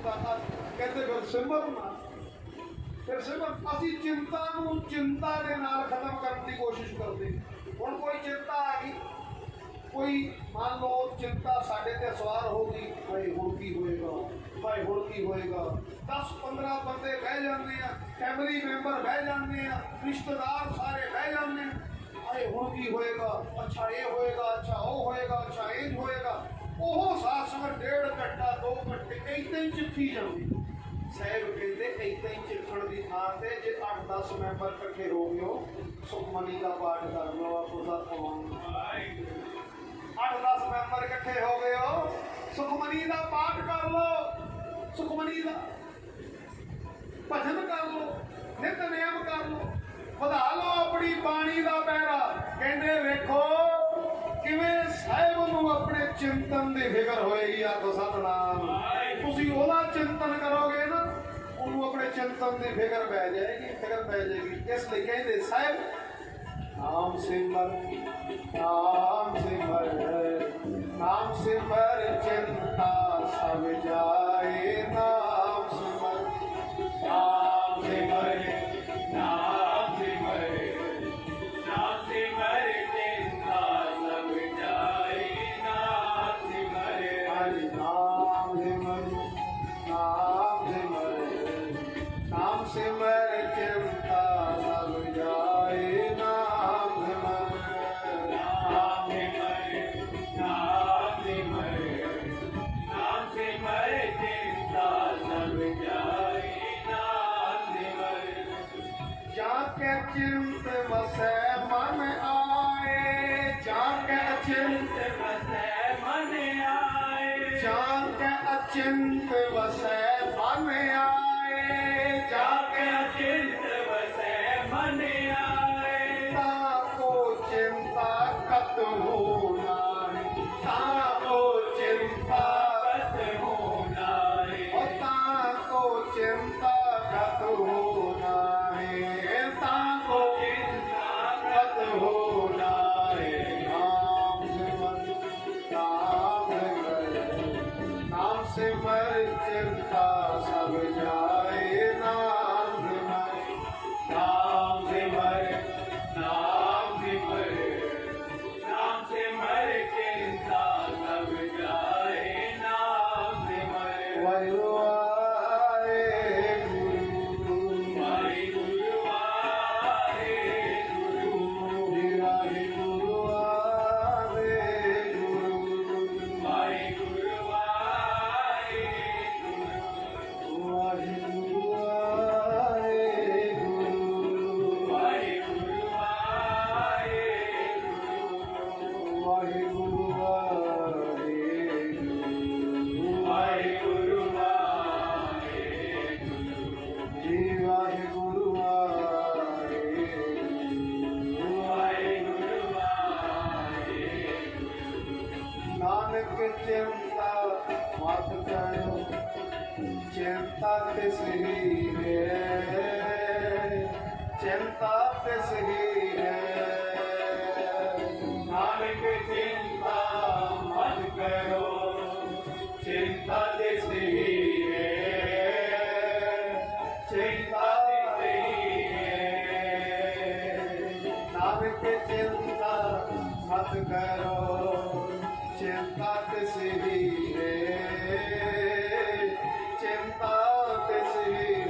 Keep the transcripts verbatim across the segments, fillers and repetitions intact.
चिंता कहते फिर सिमरना फिर सिमर असी चिंता नूं चिंता दे नाल खत्म करने की कोशिश करते। हुण कोई चिंता आ गई, कोई मान लो चिंता साडे ते सवार हो गई, भाई हुण की होएगा, भाई हुण की होएगा। दस पंद्रह बंदे बह जाते हैं, फैमिली मैंबर बह जाते हैं, रिश्तेदार सारे बह जाते हैं, भाई हुण की होएगा, अच्छा ये होएगा, अच्छा वो होएगा, अच्छा इंज होएगा। ओह साथ संग डेढ़ घंटा दो घंटे इदां ही चिट्ठी जाती। साहब कहते इदां ही चिट्ठण की थां ते जे अठ दस मैंबर इकट्ठे हो गए हो, सुखमनी का पाठ कर लो। खुदा अठ दस मैंबर इकट्ठे हो गए हो, सुखमनी का पाठ कर लो, सुखमनी का भजन कर लो, नितनेम कर लो, वधा लो अपनी बाणी का पैरा। कहते वेखो किवें साहिब नूं अपने चिंतन की फिक्र होएगी। आखो सतनाम। तुसीं ओहदा चिंतन करोगे ना, उन्होंने अपने चिंतन की फिक्र पै जाएगी, फिक्र पै जाएगी। इसलिए कहते साहिब नाम सिमर, नाम सिमर, नाम सिमर चिंता सब जाए। नाम सिमर, नाम सिमर, नाम सिमर, नाम सिमर चिंता सब जाए। नाम सिमर, हरि नाम सिमर, नाम सिमर, नाम सिमर चिंता सब जाए। नाम सिमर, नाम सिमर, नाम सिमर, नाम सिमर चिंता सब जाए। नाम सिमर, जाके चिंत वसै मन आए, जाके चिंत वसै मन आए, जाके अचिंत वसै मन आए, जाके अचिंत वसै मन आए। ताको चिंता कत होना, ताको चिंता कत होना है, ताको चिंता कत होना है, ताको चिंता कत होना है। नाम सिमर, नाम सिमर, नाम सिमर चिंता सब जाए। नाम सिमर, नाम सिमर, नाम सिमर, नाम सिमर चिंता सब जाए। नाम सिमर, वाहिगुरु वाहिगुरु, वाहिगुरु वाहिगुरु, वाहिगुरु वाहिगुरु, वाहिगुरु वाहिगुरु, वाहिगुरु वाहिगुरु, वाहिगुरु वाहिगुरु, वाहिगुरु जी, वाहिगुरु वाहिगुरु, नानक चिंता मत करो, चिंता तिस ही है, चिंता तिस ही है। नानक चिंता मत करो, चिंता तिस ही है, चिंता तिस ही है। नानक चिंता मत करो, चिंता तिस ही है, चिंता तिस ही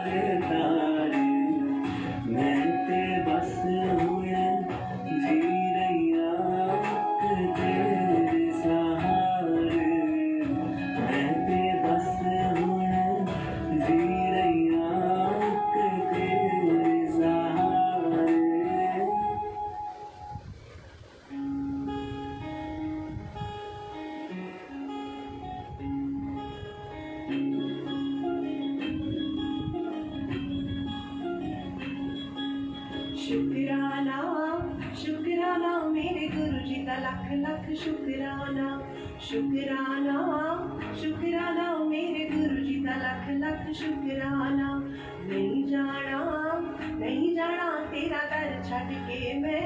तार मैं ते बस हुण जी रहिया तेरे सहारे मैं ते बस हुण जी रहिया तेरे सहारे। शुकराना शुकराना मेरे गुरु जी दा लख लख शुकराना शुकराना शुकराना मेरे गुरु जी दा लख लख शुकराना। नहीं जाना नहीं जाना तेरा दर छड़ के मैं